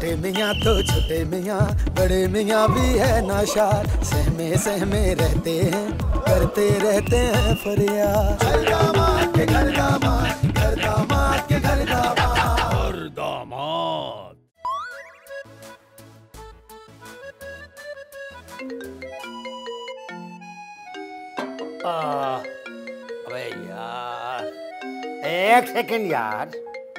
बड़े मियाँ तो छोटे मियाँ, बड़े मियाँ भी है नाशाद, सहमे सहमे रहते हैं, करते रहते हैं फरियाद। घर दामाद के घर दामाद, घर दामाद के घर दामाद, घर दामाद। अबे यार, एक सेकंड यार।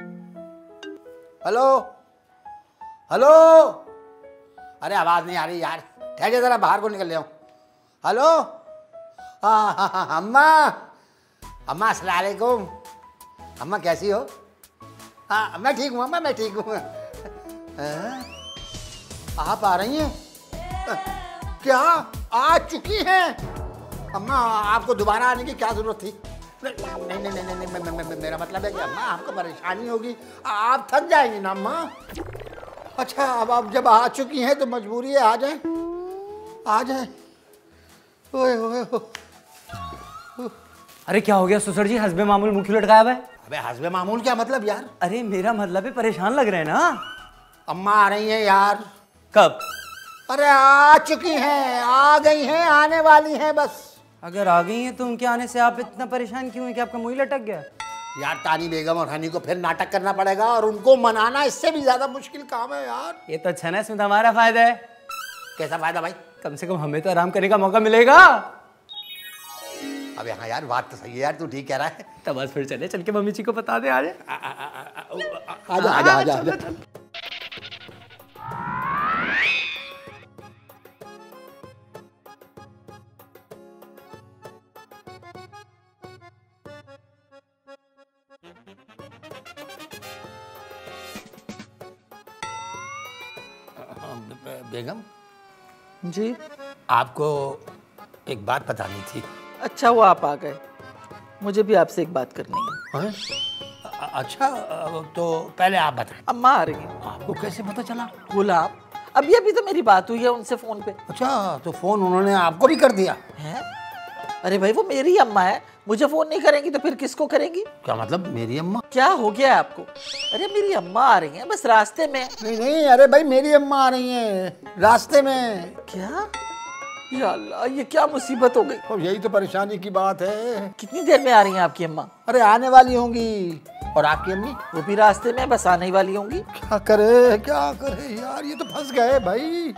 हेलो हेलो, अरे आवाज नहीं आ रही यार, ठहरे जरा, बाहर को निकल ले। हेलो, हाँ अम्मा, अम्मा अस्सलाम वालेकुम। अम्मा कैसी हो? हाँ मैं ठीक हूँ अम्मा, मैं ठीक हूँ। आप आ रही हैं? क्या आ चुकी हैं? अम्मा आपको दोबारा आने की क्या जरूरत थी? नहीं नहीं नहीं नहीं, नहीं मेरा मतलब है कि अम्मा आपको परेशानी होगी, आप थक जाएंगी ना अम्मा। अच्छा अब आप जब आ चुकी हैं तो मजबूरी है, आ जाएं, आ जाएं। ओए ओए अरे क्या हो गया ससुर जी, हस्बे मामूल मुंह क्यों लटकाया हुआ है? अबे हस्बे मामूल क्या मतलब यार? अरे मेरा मतलब है परेशान लग रहे हैं ना। अम्मा आ रही हैं यार। कब? अरे आ चुकी हैं, आ गई हैं, आने वाली हैं बस। अगर आ गई हैं तो उनके आने से आप इतना परेशान क्यों हैं कि आपका मुंह लटक गया? यार तानी बेगम और हनी को फिर नाटक करना पड़ेगा और उनको मनाना इससे भी ज्यादा मुश्किल काम है यार। ये तो अच्छा ना, इसमें तो हमारा फायदा है। कैसा फायदा भाई? कम से कम हमें तो आराम करने का मौका मिलेगा। अब हाँ यार, बात तो सही है यार, तू ठीक कह रहा है। तब बस फिर चले, चल के मम्मी जी को बता दे। आ जाए, आजा आजा आजा आजा। बेगम जी, आपको एक बात बतानी थी। अच्छा हुआ आप आ गए, मुझे भी आपसे एक बात करनी है। अच्छा तो पहले आप बताएं। अम्मा आ रही हैं। आपको कैसे पता चला? बोला आप, अभी तो मेरी बात हुई है उनसे फोन पे। अच्छा तो फोन उन्होंने आपको भी कर दिया है? अरे भाई वो मेरी अम्मा है, मुझे फोन नहीं करेंगी तो फिर किसको करेंगी? क्या मतलब मेरी अम्मा? क्या हो गया है आपको? अरे मेरी अम्मा आ रही हैं बस रास्ते में। नहीं नहीं, अरे भाई मेरी अम्मा आ रही हैं रास्ते में। क्या? या अल्लाह, ये क्या मुसीबत हो गई? तो यही तो परेशानी की बात है। कितनी देर में आ रही हैं आपकी अम्मा? अरे आने वाली होंगी। और आपकी अम्मी? वो भी रास्ते में, बस आने ही वाली होंगी। क्या करे क्या करे यार, ये तो फंस गए भाई।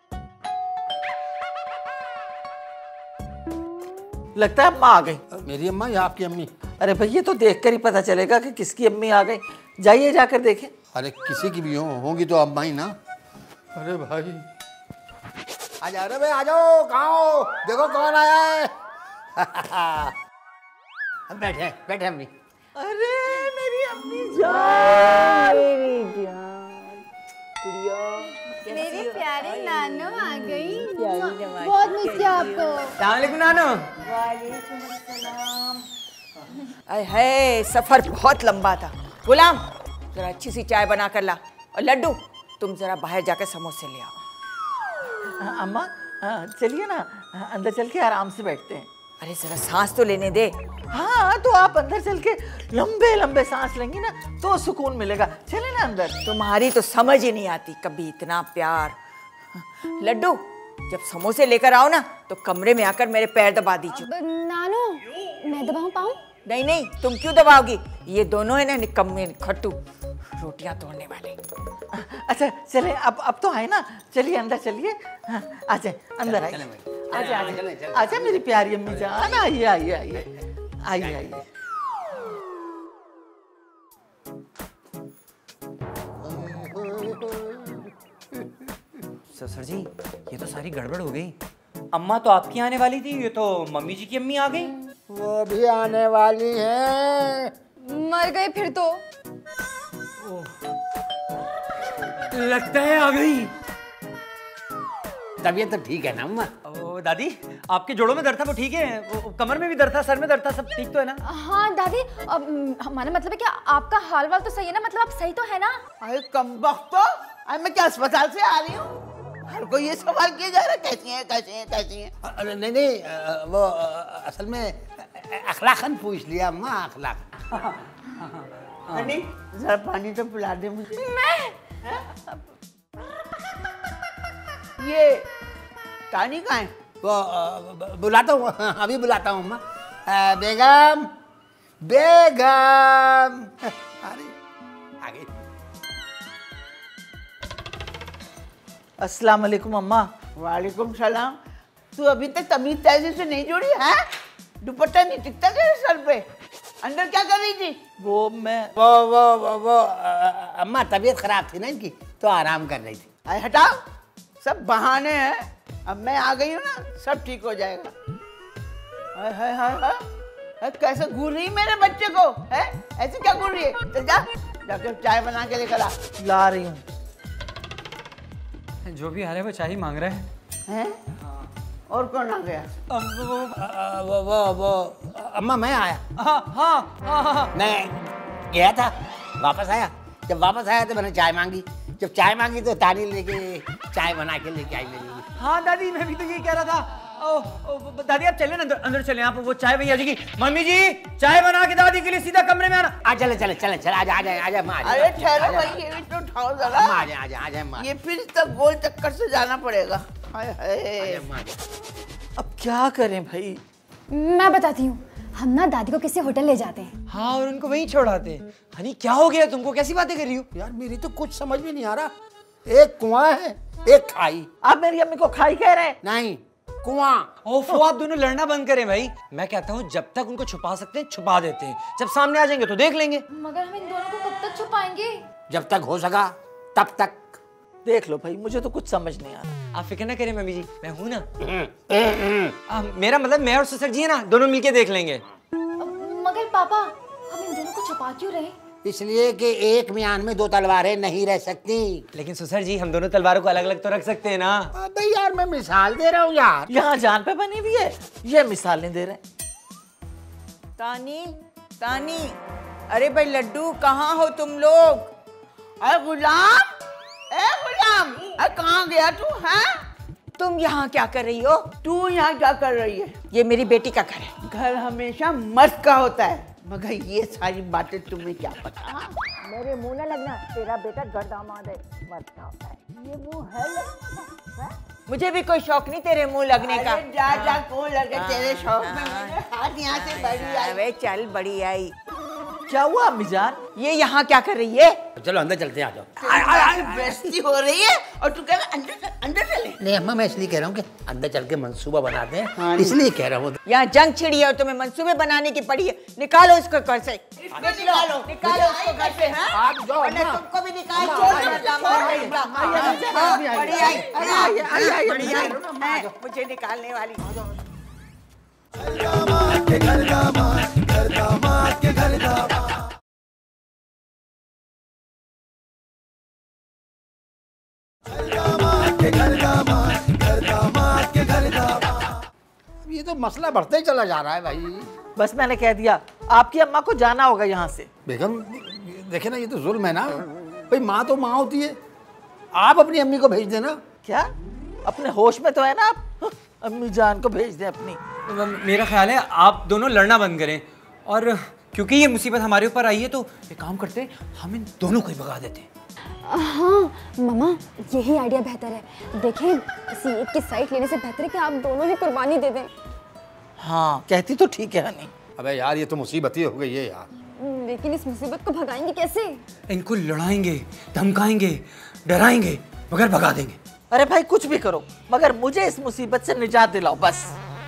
लगता है अम्मा आ गई। मेरी अम्मा या आपकी अम्मी? अरे भाई ये तो देखकर ही पता चलेगा कि किसकी अम्मी आ गई। जाइए जाकर देखें। अरे किसी की भी होंगी तो अम्मा ही ना। अरे भाई आ जाओ रे भाई, आ जाओ। कहाँ हो? देखो कौन आया है। बैठे बैठे अम्मी। अरे मेरी अम्मी जान, मेरी मेरी प्यारी नानो आ गई। बहुत मिस किया आपको। अस्सलाम नानो। अरे है, सफर बहुत लंबा था। गुलाम जरा अच्छी सी चाय बना कर ला, और लड्डू तुम जरा बाहर जाकर समोसे ले आओ। अम्मा चलिए ना, अंदर चल के आराम से बैठते हैं। अरे जरा सांस तो लेने दे। हाँ तो आप अंदर चल के लंबे लंबे सांस लेंगी ना तो सुकून मिलेगा। चले ना अंदर। तुम्हारी तो समझ ही नहीं आती, कभी इतना प्यार। लड्डू जब समोसे लेकर आओ ना तो कमरे में आकर मेरे पैर दबा दीजिए। नानो मैं दबाऊं पाऊं? नहीं नहीं, तुम क्यों दबाओगी? ये दोनों है ना निकम्मे खट्टू, रोटियां तोड़ने वाले। अच्छा चले, अब तो आए ना, चलिए अंदर चलिए। हाँ, आ जाए अंदर, आइए आजा आजा आजा मेरी प्यारी अम्मी जान, आइए आइए आइए आइए आइए। ससुर जी ये तो सारी गड़बड़ हो गई। अम्मा तो आपकी आने वाली थी, ये तो मम्मी जी की अम्मी आ गई। वो भी आने वाली हैं। मर गए फिर तो। लगता है आ गई। तबीयत तो ठीक है ना अम्मा? ओ दादी, आपके जोड़ों में दर्द था वो ठीक है? कमर में भी दर्द था, सर में दर्द था, सब ठीक तो है ना? हाँ दादी, हमारा मतलब है कि आपका हाल वाल तो सही है ना? मतलब आप सही तो है ना? अरे कमबख्त, अरे मैं क्या अस्पताल से आ रही हूँ? हर कोई ये सवाल किया जा रहा है कैसी हैं कैसी हैं कैसी हैं। अरे नहीं नहीं, वो असल में अखलाकन पूछ लिया अम्मा, अखलाक। जरा पानी तो पिला दे मुझे। मैं ये तानी कहाँ है? वो बुलाता हूँ, अभी बुलाता हूँ अम्मा। बेगम, बेगम, अरे आ गई। अस्सलाम वालेकुम अम्मा। वालेकुम सलाम। तू अभी तक तमीज तहजीब से नहीं जुड़ी है? दुपट्टा नहीं टिकता तेरे सर पे? अंदर क्या कर रही थी? वो अम्मा तबीयत खराब थी ना इनकी, तो आराम कर रही थी। अरे हटाओ, सब बहाने हैं। अब मैं आ गई हूँ ना, सब ठीक हो जाएगा। हाय हाय हाय हाय, कैसे घूर रही मेरे बच्चे को? है ऐसे क्या घूर रही है? चल जा, जाकर चाय बना के लेकर आ। ला रही हूँ। जो भी आ रहा है वो चाय ही मांग रहा है। हैं? और कौन आ गया? वो अम्मा मैं आया। हाँ। मैं गया था, वापस आया। जब वापस आया तो मैंने चाय मांगी। जब चाय मांगी तो तानी लेके चाय बना के लेके आई मेरे लिए। हाँ दादी, मैं भी तो यही कह रहा था। दादी आप चले ना, अंदर चले। आप वो चाय भैया जी की, मम्मी जी चाय बना के दादी के लिए सीधा कमरे में आना। चले आजा अम्मा। अरे ठहरो भाई, ये भी तो उठाओ जरा। अम्मा आजा अम्मा। ये फिर तक गोल चक्कर से जाना पड़ेगा। हाय हाय, अब क्या करें भाई? मैं बताती हूँ, हम ना दादी को किसी होटल ले जाते हैं। हाँ, और उनको वहीं छोड़ाते हैं। हनी क्या हो गया तुमको? कैसी बातें कर रही हो? यार मेरी तो कुछ समझ में नहीं आ रहा। एक कुआं है, एक खाई। आप मेरी अम्मी को खाई कह रहे हैं? नहीं, कुआं। ओफो, आप दोनों लड़ना बंद करें भाई। मैं कहता हूँ जब तक उनको छुपा सकते हैं छुपा देते हैं, जब सामने आ जाएंगे तो देख लेंगे। मगर हम इन दोनों को कब तक छुपाएंगे? जब तक हो सका तब तक। देख लो भाई, मुझे तो कुछ समझ नहीं आ रहा। आप फिक्र ना करें मम्मी जी, मैं हूं ना। मेरा मतलब मैं और ससुर जी है ना, दोनों मिलके देख लेंगे। मगर पापा, हम इन दोनों को छुपा क्यों रहे? इसलिए कि एक म्यान में दो तलवारें नहीं रह सकती। लेकिन ससुर जी, हम दोनों तलवारों को अलग अलग तो रख सकते हैं ना। अबे यार मैं मिसाल दे रहा हूँ यार। यहाँ जान पे बनी हुई है, ये मिसालें दे रहे हैं। तानी, अरे भाई लड्डू, कहाँ हो तुम लोग? अरे गुलाम, अरे कहाँ गया तू? है तुम यहाँ क्या कर रही हो? तू यहाँ क्या कर रही है? ये मेरी बेटी का घर है। घर हमेशा मर्द का होता है, मगर ये सारी बातें तुम्हें क्या पता? मेरे मुंह न लगना, तेरा बेटा घर दामाद है, मर्द का होता है। ये मुंह है? मुझे भी कोई शौक नहीं तेरे मुंह लगने का। जा कौन लगे तेरे शौक में? मेरे हाथ यहाँ से बड़ी आई। अरे चल, बड़ी आई। क्या हुआ अम्मी जान? ये यहाँ क्या कर रही है? चलो अंदर चलते हैं, आ जाओ। बेइज्जती हो रही है और तू कह रहा अंदर चले? नहीं अम्मा, मैं इसलिए कह रहा हूँ कि अंदर चल के मंसूबा बनाते हैं, इसलिए कह रहा हूँ। यहाँ जंग छिड़ी है और तुम्हें मंसूबे बनाने की पड़ी है। निकालो इसको घर से, निकालो इसको घर से। आप जाओ वरना अम्मा। तुमको भी निकाल मुझे निकालने वाली। ये तो मसला बढ़ते ही चला जा रहा है भाई। बस मैंने कह दिया, आपकी अम्मा को जाना होगा यहाँ से। बेगम देखे ना, ये तो जुल्म है ना भाई। माँ तो माँ होती है, आप अपनी अम्मी को भेज देना। क्या अपने होश में तो है ना आप? अम्मी जान को भेज दें अपनी। मेरा ख्याल है आप दोनों लड़ना बंद करें, और क्योंकि ये मुसीबत हमारे ऊपर आई है तो एक काम करते हैं, हम इन दोनों को ही भगा देते हैं। हाँ मामा, यही आइडिया बेहतर है। देखें, किसी एक की साइड लेने से बेहतर है कि आप दोनों ही कुर्बानी दे दें। हाँ कहती तो ठीक है हनी। अबे यार ये तो मुसीबत ही हो गई है यार। लेकिन इस मुसीबत को भगाएंगे कैसे? इनको लड़ाएंगे, धमकाएंगे, डराएंगे, मगर भगा देंगे। अरे भाई कुछ भी करो, मगर मुझे इस मुसीबत से निजात दिलाओ बस।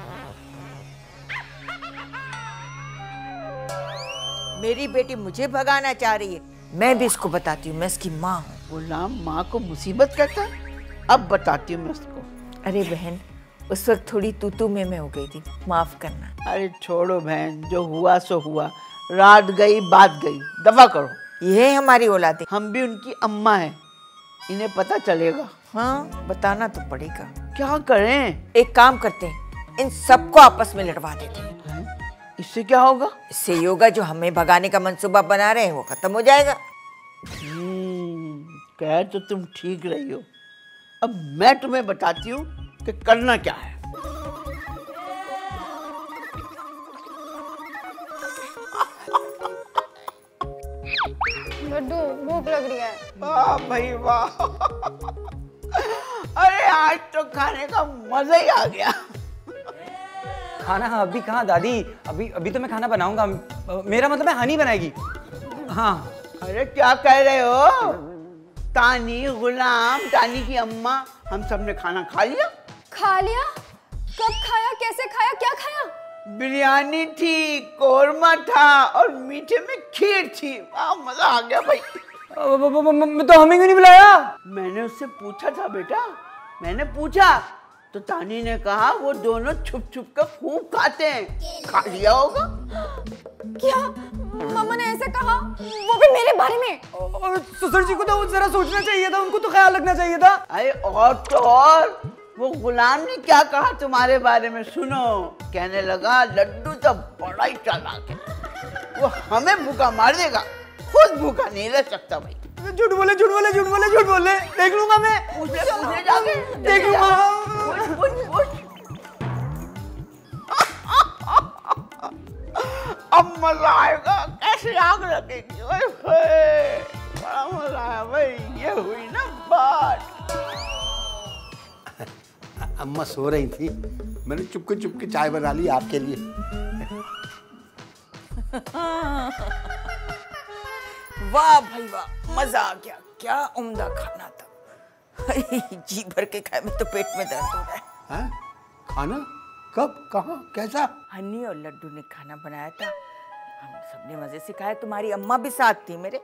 मेरी बेटी मुझे भगाना चाह रही है, मैं भी इसको बताती हूँ, मैं इसकी माँ हूँ। गुलाम माँ को मुसीबत कहता है? अब बताती हूँ मैं उसको। अरे बहन, उस वक्त थोड़ी तू में हो गई थी, माफ करना। अरे छोड़ो बहन, जो हुआ सो हुआ, रात गई बात गई, दफा करो। ये हमारी औलाद है, हम भी उनकी अम्मा हैं, इन्हें पता चलेगा। हाँ बताना तो पड़ेगा। क्या करें? एक काम करते हैं, इन सबको आपस में लड़वा देते हैं। इससे क्या होगा? इससे ये होगा, जो हमें भगाने का मंसूबा बना रहे हैं वो खत्म हो जाएगा। कह तो तुम ठीक रही हो। अब मैं तुम्हें बताती हूँ कि करना क्या है। लड्डू, भूख लग रही है। वाह भाई वाह। अरे आज तो खाने का मजा ही आ गया। खाना अभी कहाँ दादी, अभी अभी तो मैं खाना बनाऊंगा। मेरा मतलब है हनी बनाएगी। हाँ। अरे क्या कह रहे हो? तानी, गुलाम, तानी की अम्मा, हम सब ने खाना खा लिया। खा लिया? कब खाया, कैसे खाया, क्या खाया? बिरयानी थी, कोरमा था और मीठे में खीर थी। वाह, मजा आ गया भाई। तो हमें क्यों नहीं बुलाया? मैंने उससे पूछा था बेटा, मैंने पूछा तो तानी ने कहा वो दोनों छुप छुप कर खूब खाते हैं। खा लिया होगा। क्या मम्मा ने ऐसे कहा, वो भी मेरे बारे में? ससुर जी को तो जरा सोचना चाहिए था, उनको तो ख्याल रखना चाहिए था। अरे और तो और वो गुलाम ने क्या कहा तुम्हारे बारे में सुनो। कहने लगा लड्डू तो बड़ा ही चालाक है, वो हमें भूखा मार देगा, खुद भूखा नहीं रह सकता भाई। झूठ बोले, झूठ बोले, झूठ बोले, झूठ बोले। देख लूंगा मैं, पूछने जाके देख लूंगा। अब मजा आएगा, कैसे आग लगेगी। ओए होए, बड़ा मजा आया भाई। ये हुई ना बात। अम्मा सो रही थी, मैंने चुपके चाय बना ली आपके लिए। वाह भाई वाह, मजा आ गया। क्या उम्दा खाना था। जी भर के खाए में तो पेट में दर्द हो रहा है। हाँ? खाना कब, कहाँ, कैसा? हनी और लड्डू ने खाना बनाया था, हम सबने मजे से खाया। तुम्हारी अम्मा भी साथ थी मेरे।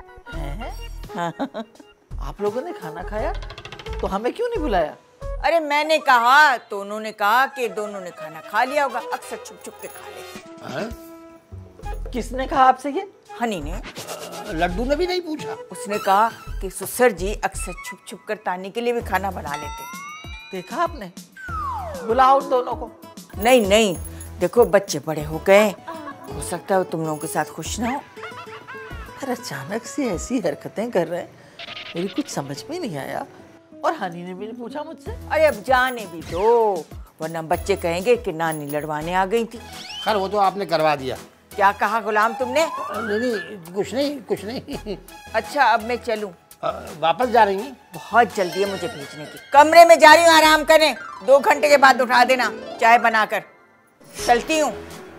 आप लोगों ने खाना खाया तो हमें क्यों नहीं बुलाया? अरे मैंने कहा तो उन्होंने कहा कि दोनों ने खाना खा लिया होगा, अक्सर छुप छुप के खा लेते। किसने कहा आपसे ये? हनी ने। लड्डू ने भी नहीं पूछा? उसने कहा कि ससुर जी अक्सर छुप छुप कर तानी के लिए भी खाना बना लेते। देखा आपने? बुलाओ उन दोनों को। नहीं नहीं, देखो बच्चे बड़े हो गए, हो सकता है तुम लोगों के साथ खुश ना हो। अरे अचानक से ऐसी हरकतें कर रहे हैं, मेरी कुछ समझ में नहीं आया। और हनी ने भी नहीं पूछा मुझसे। अरे अब जाने भी दो, वरना बच्चे कहेंगे कि नानी लड़वाने आ गई थी। खैर वो तो आपने करवा दिया। क्या कहा गुलाम तुमने? नहीं, कुछ नहीं। अच्छा अब मैं चलूं? वापस जा रही हैं? बहुत जल्दी है मुझे भेजने की। कमरे में जा रही हूँ, आराम करने। 2 घंटे के बाद उठा देना चाय बनाकर। चलती हूँ।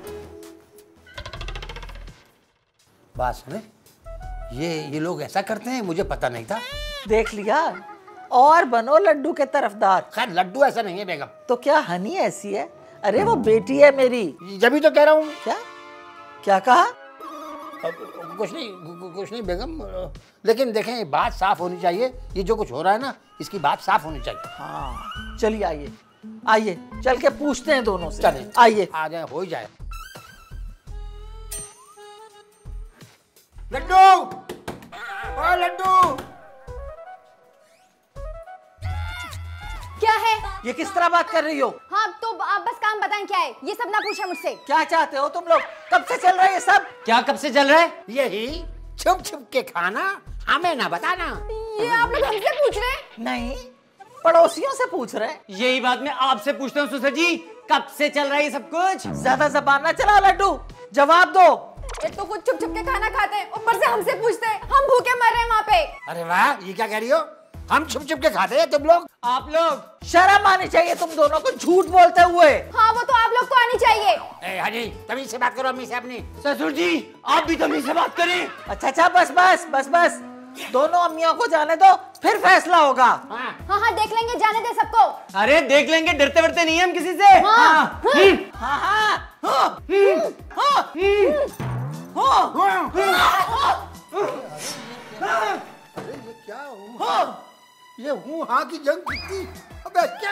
बात सुने, ये लोग ऐसा करते हैं, मुझे पता नहीं था। देख लिया, और बनो लड्डू के तरफदार। खैर लड्डू ऐसा नहीं है बेगम। तो क्या हनी ऐसी है? अरे वो बेटी है मेरी। जब ही तो कह रहा हूँ। क्या कहा? कुछ नहीं बेगम, लेकिन देखें बात साफ होनी चाहिए। ये जो कुछ हो रहा है ना, इसकी बात साफ होनी चाहिए। हाँ चलिए, आइए चल के पूछते हैं दोनों से। चलें, आइए, आ जाए, हो ही जाए। लड्डू, ओ लड्डू। क्या है? ये किस तरह बात कर रही हो? हाँ तो आप बस काम बताएं, क्या है ये सब ना पूछे मुझसे। क्या चाहते हो तुम लोग? कब से चल रहा है ये सब? क्या कब से चल रहा है? यही छुप के खाना, हमें ना बताना। ये आप लोग हमसे पूछ रहे हैं? नहीं, पड़ोसियों से पूछ रहे हैं। यही बात मैं आपसे पूछता हूँ ससुर जी, कब से चल रहा है ये सब कुछ? ज्यादा जबान ना चला लड्डू, जवाब दो। ये तो खुद छुप के खाना खाते हैं, ऊपर से हमसे पूछते हैं। हम भूखे मर रहे हैं वहाँ पे। अरे वाह, ये क्या कह रही हो? हम छुप के खाते हैं, तुम लोग? आप लोग शर्म आनी चाहिए तुम दोनों को झूठ बोलते हुए। हाँ वो तो आप लोग को आनी चाहिए। हनी, तमीज से बात करो अम्मी से अपनी। ससुर जी आप भी तमीज से बात करें। अच्छा, बस दोनों अम्मियों को जाने दो, फिर फैसला होगा। हाँ देख लेंगे, जाने दे सबको। अरे देख लेंगे, डरते वरते नहीं है हम किसी से। क्या हुआ? ये हूँ हाँ की जंग कितनी? अबे क्या?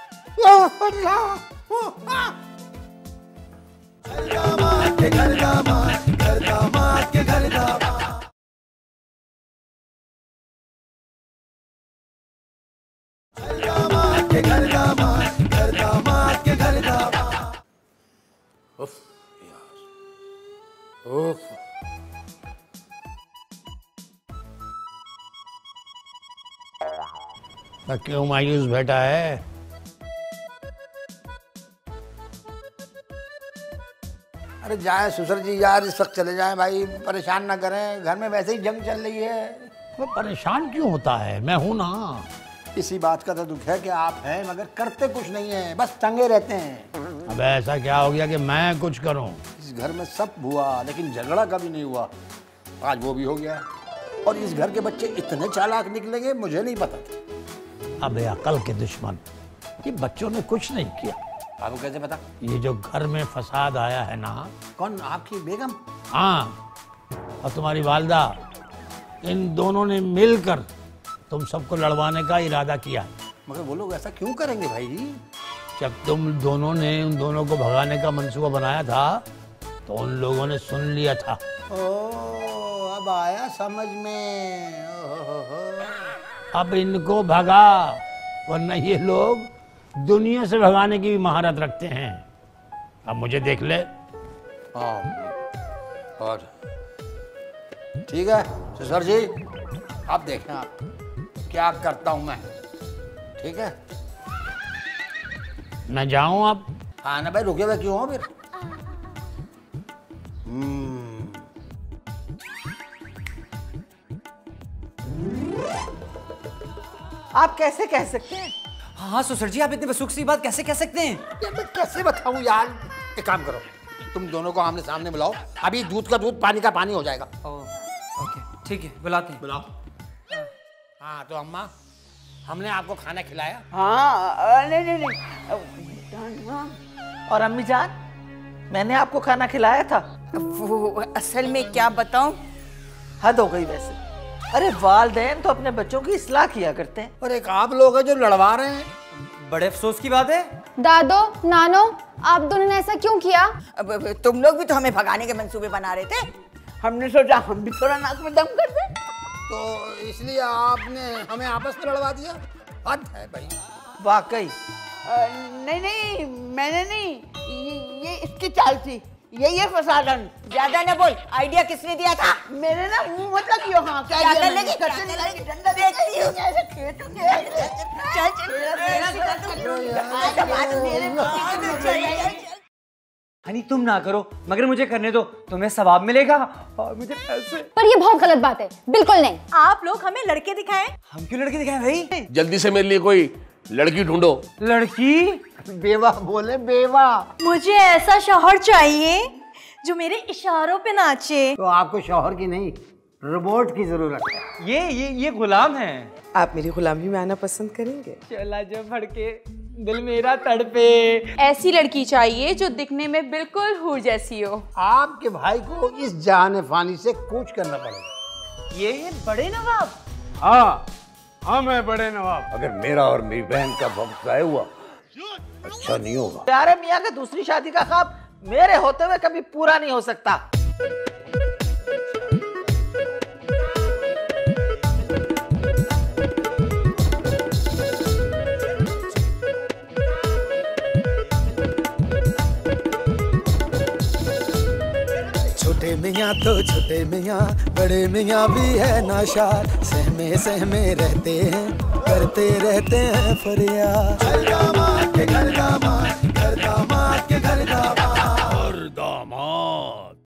दामाद के घर दामाद, घर दामाद के घर दामाद। दामाद के घर दामाद, घर दामाद के घर दामाद। उफ यार, उफ। क्यों मायूस बैठा है? अरे जाए ससुर जी यार, इस वक्त चले जाएं भाई, परेशान ना करें। घर में वैसे ही जंग चल रही है। वो परेशान क्यों होता है? मैं हूं ना। इसी बात का तो दुख है कि आप हैं मगर करते कुछ नहीं है, बस टंगे रहते हैं। अब ऐसा क्या हो गया कि मैं कुछ करूं? इस घर में सब हुआ लेकिन झगड़ा कभी नहीं हुआ, आज वो भी हो गया। और इस घर के बच्चे इतने चालाक निकलेंगे मुझे नहीं पता था। अबे अकल के दुश्मन, ये बच्चों ने कुछ नहीं किया। आपको कैसे पता? ये जो घर में फसाद आया है ना। कौन, आपकी बेगम? हाँ, और तुम्हारी वालदा, इन दोनों ने मिलकर तुम सबको लड़वाने का इरादा किया। मगर वो लोग ऐसा क्यों करेंगे भाई? जब तुम दोनों ने उन दोनों को भगाने का मंसूबा बनाया था तो उन लोगों ने सुन लिया था। ओ, अब आया समझ में। अब इनको भगा, वरना ये लोग दुनिया से भगाने की भी महारत रखते हैं। अब मुझे देख ले। हाँ, और ठीक है ससुर जी, आप देखें आप क्या करता हूं मैं। ठीक है, मैं जाऊं अब? हाँ ना भाई, रुके हुए क्यों हो फिर? आप कैसे कह सकते हैं? हाँ ससुर जी, आप इतनी बसुक सी बात कैसे कह सकते हैं? यार मैं कैसे बताऊं यार। एक काम करो, तुम दोनों को आमने सामने बुलाओ, अभी दूध का दूध पानी का पानी हो जाएगा। ओके ठीक है, बुलाते हैं। बुलाओ। हाँ तो अम्मा, हमने आपको खाना खिलाया? हाँ नहीं। और अम्मी जान, मैंने आपको खाना खिलाया था। वो असल में क्या बताऊं? हद हो गई वैसे। अरे वालदैन तो अपने बच्चों की इस्लाह किया करते हैं। और एक आप लोग हैं जो लड़वा रहे हैं। बड़े अफसोस की बात है। दादो, नानो, आप दोनों ने ऐसा क्यों किया? अब तुम लोग भी तो हमें भगाने के मंसूबे बना रहे थे। हमने सोचा हम भी थोड़ा नाक में दम कर दें। तो इसलिए आपने हमें आपस में लड़वा दिया? हद है भाई। वाकई। नहीं, मैंने नहीं, ये इसकी चाल थी, ये फसादन। ज्यादा न बोल, आइडिया किसने दिया था? मेरे ना मुंह मत लगियो। हाँ क्या कर लेगी? डंडा देखती हूँ। हनी तुम ना करो, मगर मुझे करने दो, तुम्हें सवाब मिलेगा और मुझे पैसे। पर ये बहुत गलत बात है, बिल्कुल नहीं। आप लोग हमें लड़के दिखाएं। हम क्यों लड़के दिखाएं भाई? जल्दी से मेरे लिए कोई लड़की ढूंढो। लड़की? बेवा बोले, बेवा। मुझे ऐसा शौहर चाहिए जो मेरे इशारों पे नाचे। तो आपको शौहर की नहीं, रोबोट की जरूरत है। ये गुलाम है। आप मेरी गुलामी में आना पसंद करेंगे? चला जो भड़के, दिल मेरा तड़पे। ऐसी लड़की चाहिए जो दिखने में बिल्कुल हूर जैसी हो। आपके भाई को इस जहान फानी से कूच करना पड़ेगा। ये बड़े नवाब? हाँ मैं बड़े नवाब। अगर मेरा और मेरी बहन का वक्त ज़ाया हुआ अच्छा नहीं होगा। प्यारे मियाँ का दूसरी शादी का ख्वाब मेरे होते हुए कभी पूरा नहीं हो सकता। छोटे मियाँ तो छोटे मियाँ, बड़े मियाँ भी है नाशार। सहमे सहमे रहते हैं, करते रहते हैं फरियाद। घर दामाद के घर दामाद,